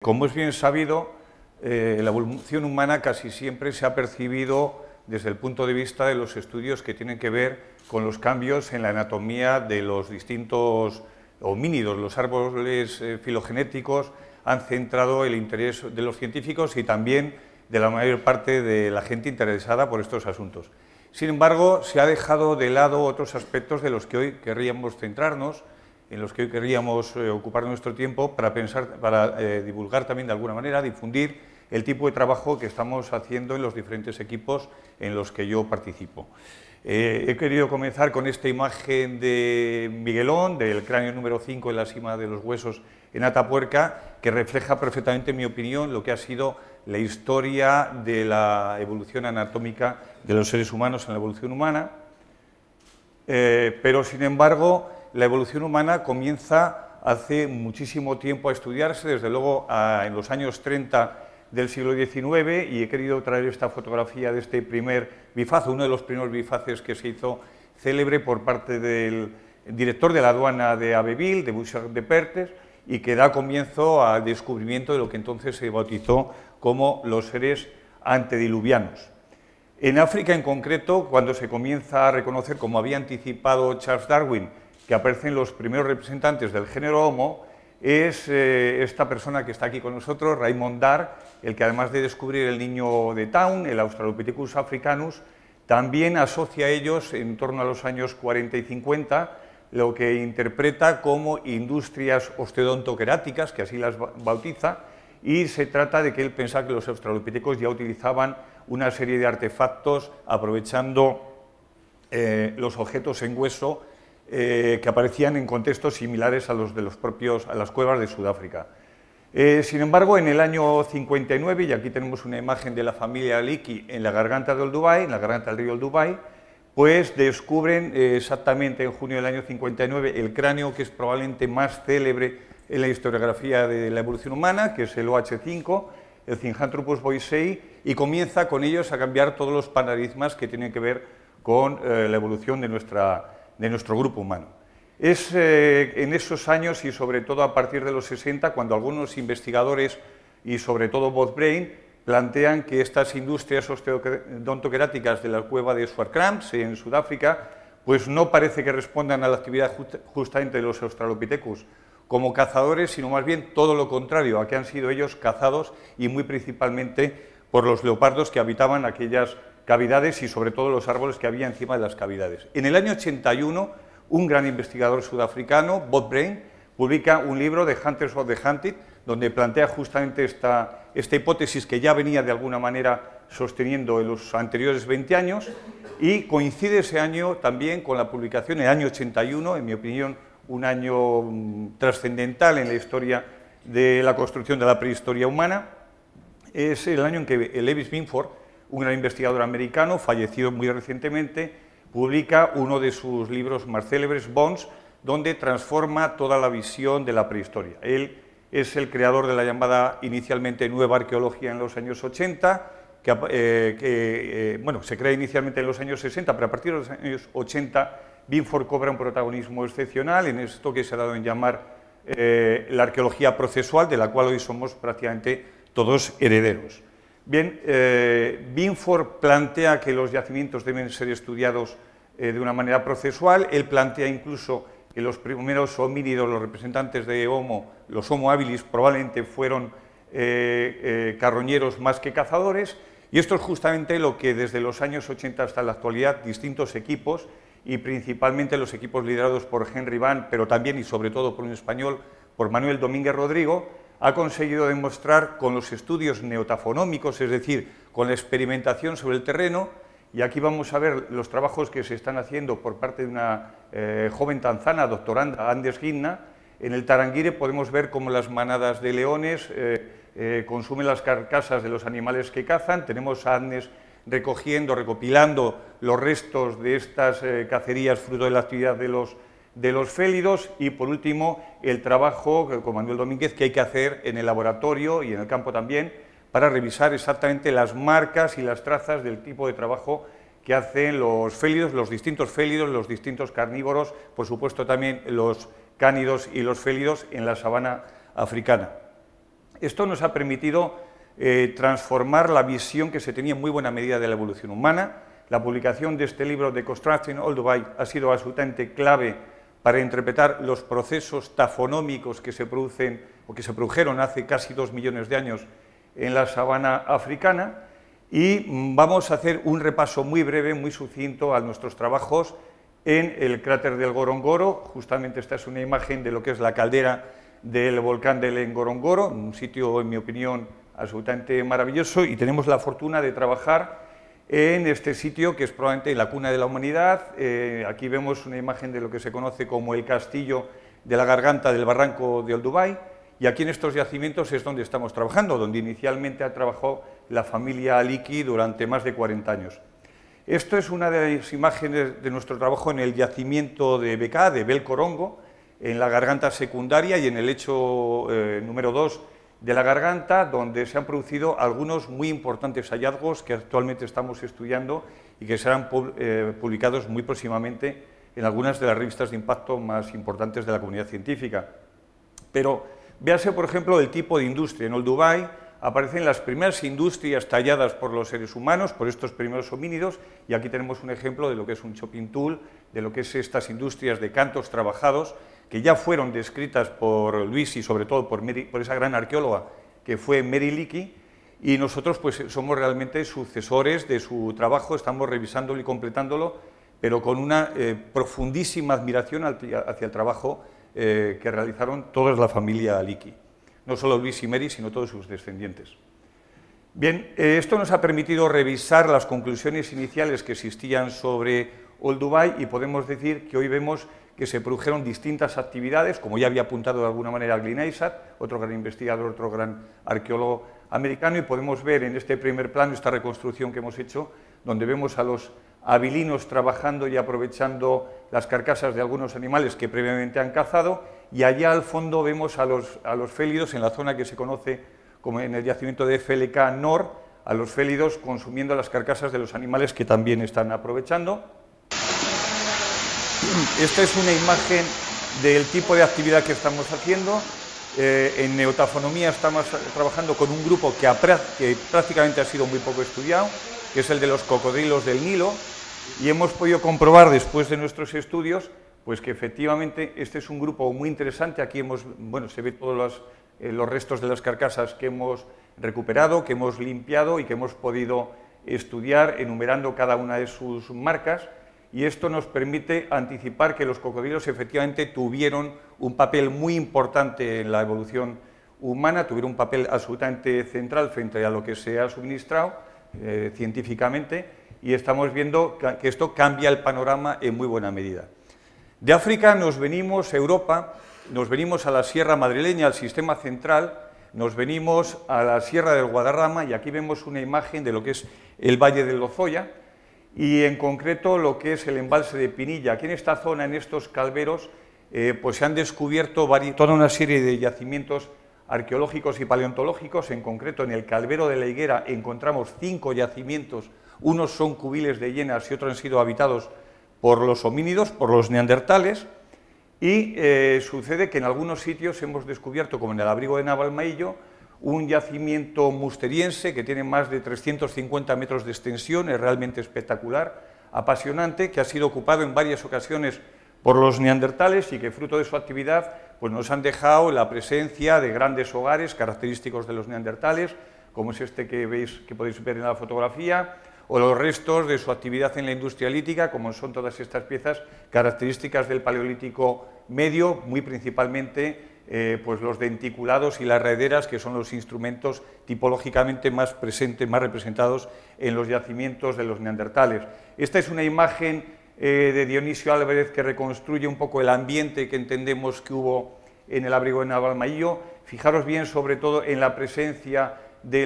Como es bien sabido, la evolución humana casi siempre se ha percibido desde el punto de vista de los estudios que tienen que ver con los cambios en la anatomía de los distintos homínidos. Los árboles filogenéticos han centrado el interés de los científicos y también de la mayor parte de la gente interesada por estos asuntos. Sin embargo, se ha dejado de lado otros aspectos de los que hoy querríamos centrarnos, en los que hoy querríamos ocupar nuestro tiempo para divulgar también de alguna manera, difundir el tipo de trabajo que estamos haciendo en los diferentes equipos en los que yo participo. He querido comenzar con esta imagen de Miguelón, del cráneo número 5 en la cima de los huesos en Atapuerca, que refleja perfectamente, en mi opinión, lo que ha sido la historia de la evolución anatómica de los seres humanos en la evolución humana. Pero, sin embargo, la evolución humana comienza hace muchísimo tiempo a estudiarse, desde luego en los años 30 del siglo XIX, y he querido traer esta fotografía de este primer bifazo, uno de los primeros bifaces que se hizo célebre por parte del director de la aduana de Abbeville, de Bouchard de Perthes, y que da comienzo al descubrimiento de lo que entonces se bautizó como los seres antediluvianos. En África, en concreto, cuando se comienza a reconocer, como había anticipado Charles Darwin, que aparecen los primeros representantes del género Homo, es esta persona que está aquí con nosotros, Raymond Dart, el que además de descubrir el niño de Town, el Australopithecus africanus, también asocia a ellos en torno a los años 40 y 50 lo que interpreta como industrias osteodontoqueráticas, que así las bautiza, y se trata de que él pensaba que los australopithecus ya utilizaban una serie de artefactos aprovechando los objetos en hueso que aparecían en contextos similares a los de a las cuevas de Sudáfrica. Sin embargo, en el año 59, y aquí tenemos una imagen de la familia Leakey en la garganta del Olduvai, en la garganta del río Olduvai, pues descubren exactamente en junio del año 59 el cráneo que es probablemente más célebre en la historiografía de la evolución humana, que es el OH5, el Zinjanthropus boisei, y comienza con ellos a cambiar todos los paradigmas que tienen que ver con la evolución de nuestro grupo humano. Es en esos años y sobre todo a partir de los 60 cuando algunos investigadores y sobre todo Bob Brain plantean que estas industrias osteodontoqueráticas de la cueva de Swartkrans en Sudáfrica pues no parece que respondan a la actividad justamente de los Australopithecus como cazadores, sino más bien todo lo contrario, a que han sido ellos cazados y muy principalmente por los leopardos que habitaban aquellas cavidades y sobre todo los árboles que había encima de las cavidades. En el año 81, un gran investigador sudafricano, Bob Brain, publica un libro de Hunters of the Hunted, donde plantea justamente esta hipótesis que ya venía de alguna manera sosteniendo en los anteriores 20 años, y coincide ese año también con la publicación, el año 81, en mi opinión, un año trascendental en la historia de la construcción de la prehistoria humana. Es el año en que Lewis Binford, un gran investigador americano, fallecido muy recientemente, publica uno de sus libros más célebres, Bones, donde transforma toda la visión de la prehistoria. Él es el creador de la llamada inicialmente nueva arqueología en los años 80, bueno, se crea inicialmente en los años 60, pero a partir de los años 80 Binford cobra un protagonismo excepcional en esto que se ha dado en llamar la arqueología procesual, de la cual hoy somos prácticamente todos herederos. Bien, Binford plantea que los yacimientos deben ser estudiados de una manera procesual. Él plantea incluso que los primeros homínidos, los representantes de Homo, los Homo habilis, probablemente fueron carroñeros más que cazadores, y esto es justamente lo que desde los años 80 hasta la actualidad distintos equipos, y principalmente los equipos liderados por Henry Van, pero también y sobre todo por un español, por Manuel Domínguez Rodrigo, ha conseguido demostrar con los estudios neotafonómicos, es decir, con la experimentación sobre el terreno, y aquí vamos a ver los trabajos que se están haciendo por parte de una joven tanzana, doctoranda, Anders Ginna. En el Tarangire podemos ver cómo las manadas de leones consumen las carcasas de los animales que cazan. Tenemos a Anders recopilando los restos de estas cacerías fruto de la actividad de los félidos, y por último el trabajo con Manuel Domínguez que hay que hacer en el laboratorio y en el campo también para revisar exactamente las marcas y las trazas del tipo de trabajo que hacen los félidos, los distintos carnívoros, por supuesto también los cánidos y los félidos en la sabana africana. Esto nos ha permitido transformar la visión que se tenía en muy buena medida de la evolución humana. La publicación de este libro, Deconstructing Olduvai, ha sido absolutamente clave para interpretar los procesos tafonómicos que se producen o que se produjeron hace casi 2 millones de años en la sabana africana, y vamos a hacer un repaso muy breve, muy sucinto a nuestros trabajos en el cráter del Ngorongoro. Justamente esta es una imagen de lo que es la caldera del volcán del Ngorongoro, un sitio, en mi opinión, absolutamente maravilloso, y tenemos la fortuna de trabajar en este sitio, que es probablemente la cuna de la humanidad. Aquí vemos una imagen de lo que se conoce como el castillo de la garganta del barranco de Olduvai, y aquí en estos yacimientos es donde estamos trabajando, donde inicialmente ha trabajado la familia Aliki durante más de 40 años. Esto es una de las imágenes de nuestro trabajo en el yacimiento de Bekaa, de Belcorongo, en la garganta secundaria y en el lecho número 2 de la garganta, donde se han producido algunos muy importantes hallazgos que actualmente estamos estudiando y que serán publicados muy próximamente en algunas de las revistas de impacto más importantes de la comunidad científica. Pero véase, por ejemplo, el tipo de industria. En Olduvai aparecen las primeras industrias talladas por los seres humanos, por estos primeros homínidos, y aquí tenemos un ejemplo de lo que es un chopping tool, de lo que es estas industrias de cantos trabajados, que ya fueron descritas por Luis y sobre todo por esa gran arqueóloga que fue Mary Leakey, y nosotros pues somos realmente sucesores de su trabajo, estamos revisándolo y completándolo, pero con una profundísima admiración hacia el trabajo que realizaron toda la familia Leakey. No solo Luis y Mary, sino todos sus descendientes. Bien, esto nos ha permitido revisar las conclusiones iniciales que existían sobre Olduvai, y podemos decir que hoy vemos que se produjeron distintas actividades, como ya había apuntado de alguna manera Glyn Aysat, otro gran investigador, otro gran arqueólogo americano, y podemos ver en este primer plano esta reconstrucción que hemos hecho, donde vemos a los abilinos trabajando y aprovechando las carcasas de algunos animales que previamente han cazado, y allá al fondo vemos a los félidos en la zona que se conoce como en el yacimiento de FLK Nor, a los félidos consumiendo las carcasas de los animales que también están aprovechando. Esta es una imagen del tipo de actividad que estamos haciendo. En neotafonomía estamos trabajando con un grupo que prácticamente ha sido muy poco estudiado, que es el de los cocodrilos del Nilo, y hemos podido comprobar después de nuestros estudios pues que efectivamente este es un grupo muy interesante. Aquí se ve todos los restos de las carcasas que hemos recuperado, que hemos limpiado y que hemos podido estudiar enumerando cada una de sus marcas, y esto nos permite anticipar que los cocodrilos efectivamente tuvieron un papel muy importante en la evolución humana, tuvieron un papel absolutamente central frente a lo que se ha suministrado científicamente, y estamos viendo que esto cambia el panorama en muy buena medida. De África nos venimos a Europa, nos venimos a la Sierra Madrileña, al Sistema Central, nos venimos a la Sierra del Guadarrama, y aquí vemos una imagen de lo que es el Valle del Lozoya, y en concreto lo que es el embalse de Pinilla. Aquí en esta zona, en estos calveros, pues se han descubierto toda una serie de yacimientos arqueológicos y paleontológicos. En concreto, en el Calvero de la Higuera encontramos 5 yacimientos, unos son cubiles de hienas y otros han sido habitados por los homínidos, por los neandertales, y sucede que en algunos sitios hemos descubierto, como en el abrigo de Navalmaillo, un yacimiento musteriense que tiene más de 350 metros de extensión, es realmente espectacular, apasionante, que ha sido ocupado en varias ocasiones por los neandertales y que fruto de su actividad pues nos han dejado la presencia de grandes hogares característicos de los neandertales, como es este que podéis ver en la fotografía, o los restos de su actividad en la industria lítica, como son todas estas piezas características del Paleolítico Medio, muy principalmente pues los denticulados y las herederas, que son los instrumentos tipológicamente más presentes, más representados en los yacimientos de los neandertales. Esta es una imagen de Dionisio Álvarez que reconstruye un poco el ambiente que entendemos que hubo en el abrigo de Navalmaillo. Fijaros bien sobre todo en la presencia de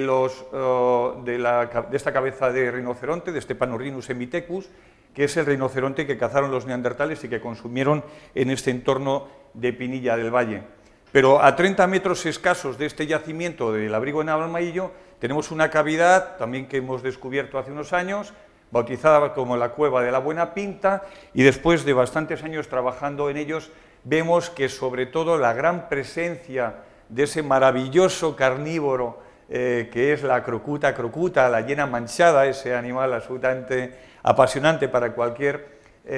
esta cabeza de rinoceronte, de este Panorhinus hemithecus, que es el rinoceronte que cazaron los neandertales y que consumieron en este entorno de Pinilla del Valle. Pero a 30 metros escasos de este yacimiento del abrigo de Navalmaillo tenemos una cavidad también que hemos descubierto hace unos años, bautizada como la Cueva de la Buena Pinta, y después de bastantes años trabajando en ellos vemos que sobre todo la gran presencia de ese maravilloso carnívoro que es la crocuta crocuta, la hiena manchada, ese animal absolutamente apasionante para cualquier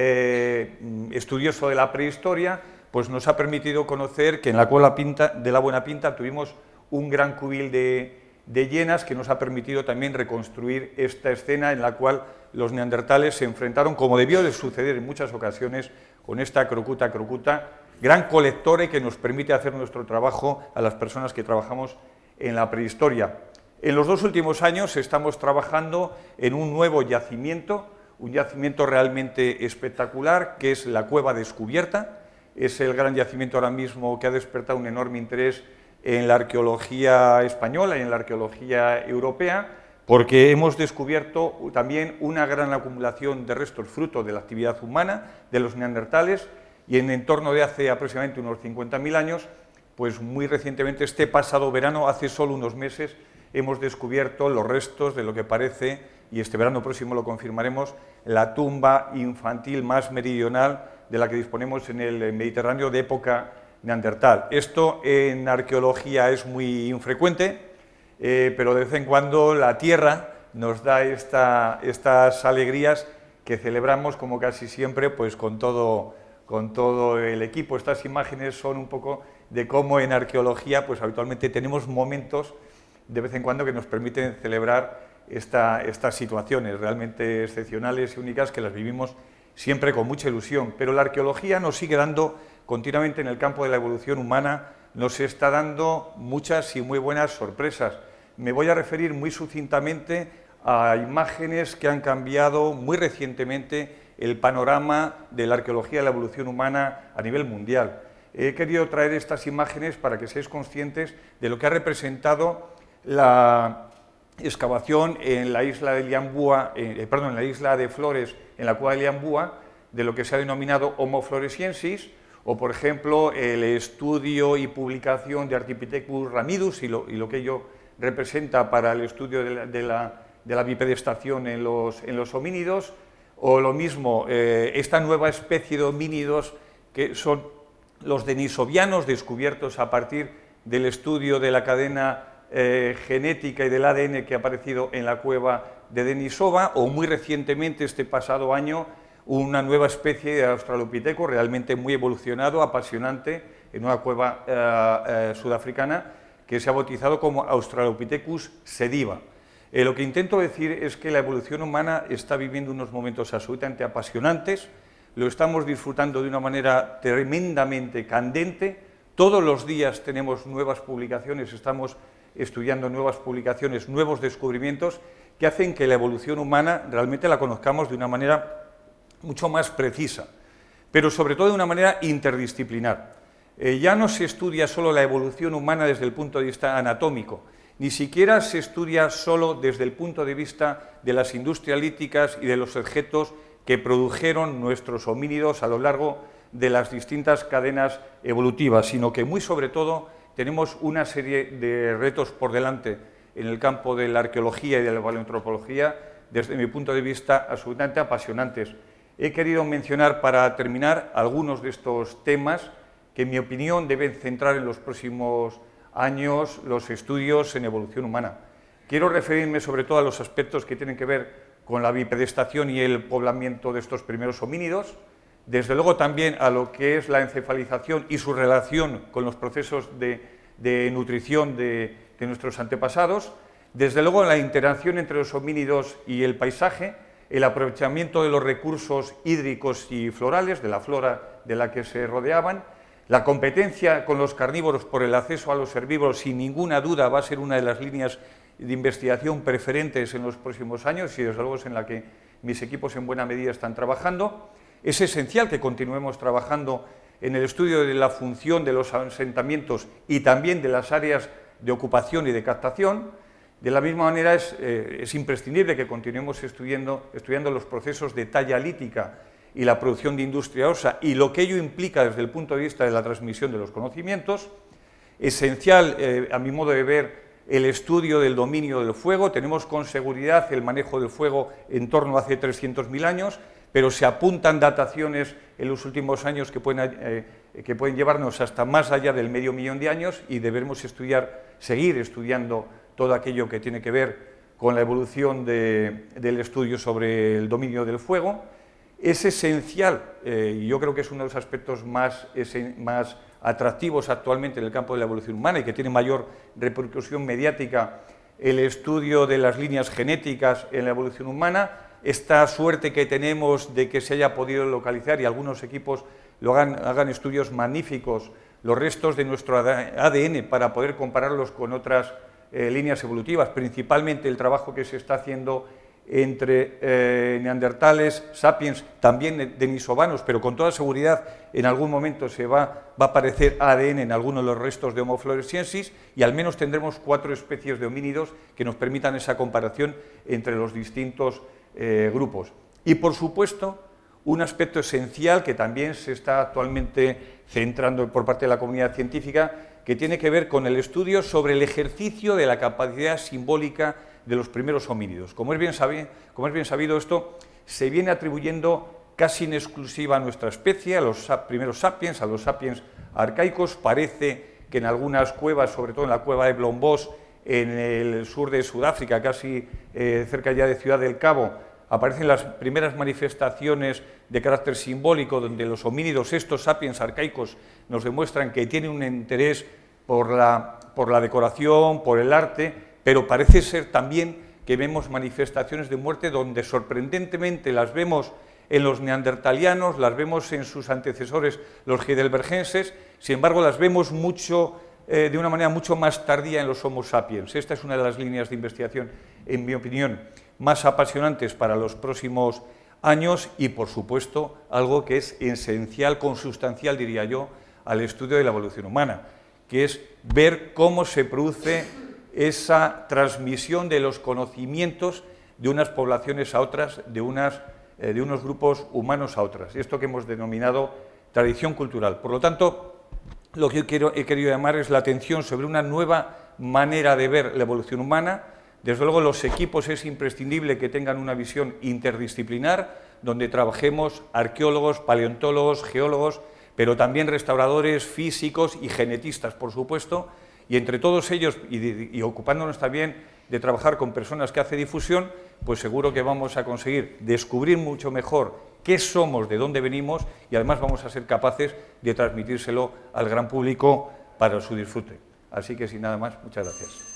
estudioso de la prehistoria, pues nos ha permitido conocer que en la Cueva de la Buena Pinta tuvimos un gran cubil de hienas que nos ha permitido también reconstruir esta escena en la cual los neandertales se enfrentaron, como debió de suceder en muchas ocasiones, con esta crocuta crocuta, gran colectora y que nos permite hacer nuestro trabajo a las personas que trabajamos en la prehistoria. En los 2 últimos años estamos trabajando en un nuevo yacimiento, un yacimiento realmente espectacular, que es la Cueva Descubierta. Es el gran yacimiento ahora mismo que ha despertado un enorme interés en la arqueología española y en la arqueología europea, porque hemos descubierto también una gran acumulación de restos fruto de la actividad humana, de los neandertales, y en entorno de hace aproximadamente unos 50.000 años, pues muy recientemente, este pasado verano, hace solo unos meses, hemos descubierto los restos de lo que parece, y este verano próximo lo confirmaremos, la tumba infantil más meridional de la que disponemos en el Mediterráneo de época neandertal. Esto en arqueología es muy infrecuente, pero de vez en cuando la Tierra nos da estas alegrías que celebramos, como casi siempre, pues con todo el equipo. Estas imágenes son un poco de cómo en arqueología pues habitualmente tenemos momentos de vez en cuando que nos permiten celebrar estas situaciones realmente excepcionales y únicas que las vivimos siempre con mucha ilusión. Pero la arqueología nos sigue dando continuamente en el campo de la evolución humana, nos está dando muchas y muy buenas sorpresas. Me voy a referir muy sucintamente a imágenes que han cambiado muy recientemente el panorama de la arqueología de la evolución humana a nivel mundial. He querido traer estas imágenes para que seáis conscientes de lo que ha representado la excavación en la isla de Liambúa, en la isla de Flores, en la cueva de Liambúa, de lo que se ha denominado Homo floresiensis, o por ejemplo el estudio y publicación de Ardipithecus ramidus y lo que ello representa para el estudio de la bipedestación en los homínidos, o lo mismo esta nueva especie de homínidos que son los denisovianos, descubiertos a partir del estudio de la cadena genética y del ADN que ha aparecido en la cueva de Denisova, o muy recientemente, este pasado año, una nueva especie de Australopithecus realmente muy evolucionado, apasionante, en una cueva sudafricana que se ha bautizado como Australopithecus sediva. Lo que intento decir es que la evolución humana está viviendo unos momentos absolutamente apasionantes, lo estamos disfrutando de una manera tremendamente candente, todos los días tenemos nuevas publicaciones, estamos estudiando nuevas publicaciones, nuevos descubrimientos que hacen que la evolución humana realmente la conozcamos de una manera mucho más precisa, pero sobre todo de una manera interdisciplinar. Ya no se estudia solo la evolución humana desde el punto de vista anatómico, ni siquiera se estudia solo desde el punto de vista de las industrias líticas y de los objetos que produjeron nuestros homínidos a lo largo de las distintas cadenas evolutivas, sino que muy sobre todo tenemos una serie de retos por delante en el campo de la arqueología y de la paleoantropología, desde mi punto de vista, absolutamente apasionantes. He querido mencionar, para terminar, algunos de estos temas que, en mi opinión, deben centrar en los próximos años los estudios en evolución humana. Quiero referirme sobre todo a los aspectos que tienen que ver con la bipedestación y el poblamiento de estos primeros homínidos, desde luego también a lo que es la encefalización y su relación con los procesos de nutrición de nuestros antepasados, desde luego la interacción entre los homínidos y el paisaje, el aprovechamiento de los recursos hídricos y florales, de la flora de la que se rodeaban, la competencia con los carnívoros por el acceso a los herbívoros, sin ninguna duda va a ser una de las líneas de investigación preferentes en los próximos años y desde luego es en la que mis equipos en buena medida están trabajando. Es esencial que continuemos trabajando en el estudio de la función de los asentamientos y también de las áreas de ocupación y de captación. De la misma manera es imprescindible que continuemos estudiando los procesos de talla lítica y la producción de industria ósea y lo que ello implica desde el punto de vista de la transmisión de los conocimientos. Esencial, a mi modo de ver, el estudio del dominio del fuego. Tenemos con seguridad el manejo del fuego en torno a hace 300.000 años, pero se apuntan dataciones en los últimos años que pueden llevarnos hasta más allá del medio millón de años, y debemos seguir estudiando todo aquello que tiene que ver con la evolución del estudio sobre el dominio del fuego. Es esencial, y yo creo que es uno de los aspectos más atractivos actualmente en el campo de la evolución humana y que tiene mayor repercusión mediática, el estudio de las líneas genéticas en la evolución humana. Esta suerte que tenemos de que se haya podido localizar, y algunos equipos hagan estudios magníficos, los restos de nuestro ADN para poder compararlos con otras líneas evolutivas, principalmente el trabajo que se está haciendo entre neandertales, sapiens, también denisovanos, pero con toda seguridad en algún momento va a aparecer ADN en alguno de los restos de Homo floresiensis, y al menos tendremos 4 especies de homínidos que nos permitan esa comparación entre los distintos grupos. Y por supuesto, un aspecto esencial que también se está actualmente centrando por parte de la comunidad científica, que tiene que ver con el estudio sobre el ejercicio de la capacidad simbólica de los primeros homínidos. Como es bien sabido, esto se viene atribuyendo casi en exclusiva a nuestra especie, a los primeros sapiens, a los sapiens arcaicos. Parece que en algunas cuevas, sobre todo en la cueva de Blombos, en el sur de Sudáfrica, casi cerca ya de Ciudad del Cabo, aparecen las primeras manifestaciones de carácter simbólico, donde los homínidos, estos sapiens arcaicos, nos demuestran que tienen un interés por la decoración, por el arte, pero parece ser también que vemos manifestaciones de muerte donde sorprendentemente las vemos en los neandertalianos, las vemos en sus antecesores, los heidelbergenses. Sin embargo, las vemos de una manera mucho más tardía en los Homo sapiens. Esta es una de las líneas de investigación, en mi opinión, más apasionantes para los próximos años, y, por supuesto, algo que es esencial, consustancial, diría yo, al estudio de la evolución humana, que es ver cómo se produce esa transmisión de los conocimientos de unas poblaciones a otras, de unos grupos humanos a otras. Esto que hemos denominado tradición cultural. Por lo tanto, lo que he querido llamar es la atención sobre una nueva manera de ver la evolución humana. Desde luego, los equipos es imprescindible que tengan una visión interdisciplinar, donde trabajemos arqueólogos, paleontólogos, geólogos, pero también restauradores, físicos y genetistas, por supuesto, y entre todos ellos, y ocupándonos también de trabajar con personas que hacen difusión, pues seguro que vamos a conseguir descubrir mucho mejor qué somos, de dónde venimos, y además vamos a ser capaces de transmitírselo al gran público para su disfrute. Así que, sin nada más, muchas gracias.